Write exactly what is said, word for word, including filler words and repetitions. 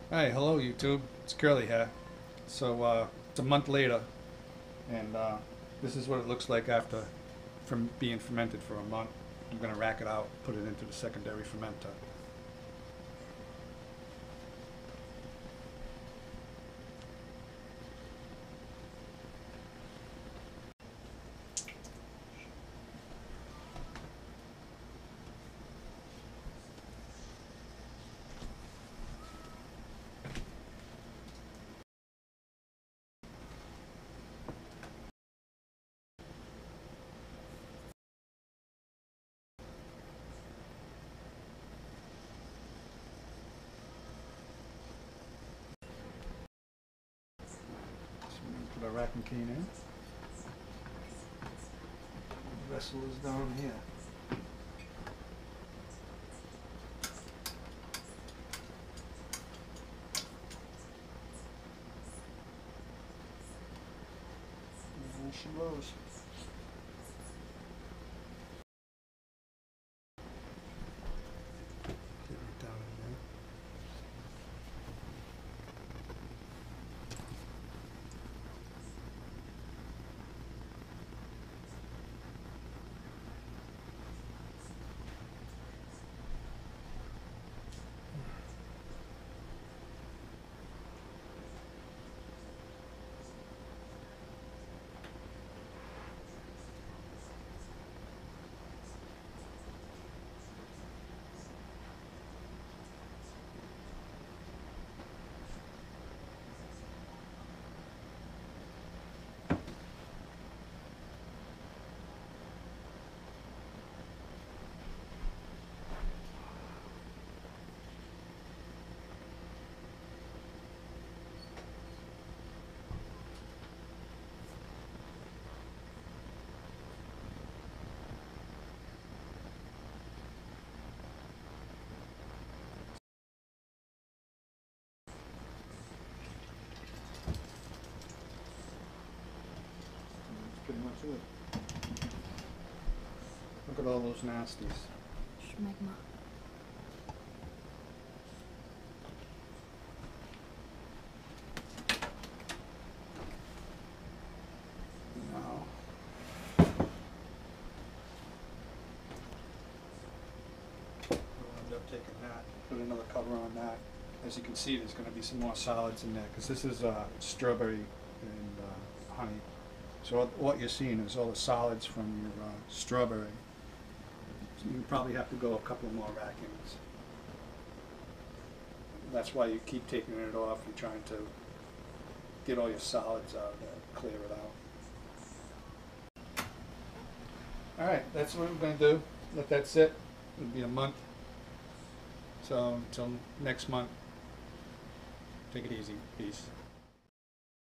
Hi, hello YouTube. It's Curly here. So uh, it's a month later, and uh, this is what it looks like after from being fermented for a month. I'm going to rack it out, put it into the secondary fermenter. So I'm going to put a racking cane in. The vessel is down here. And there she goes. Get it down in there. That's pretty much it. Look at all those nasties. Schmegma. Now, we'll end up taking that, put another cover on that. As you can see, there's going to be some more solids in there because this is uh, strawberry and uh, honey. So what- what you're seeing is all the solids from your uh, strawberry. So you probably have to go a couple more rackings. That's why you keep taking it off. You're trying to get all your solids out of there, clear it out. All right, that's what we're going to do. Let that sit. It'll be a month. So until next month, take it easy. Peace.